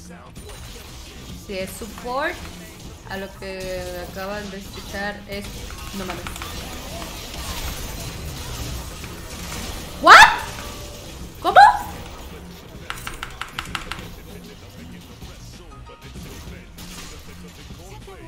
Si es support, a lo que acaban de escuchar es... No mames.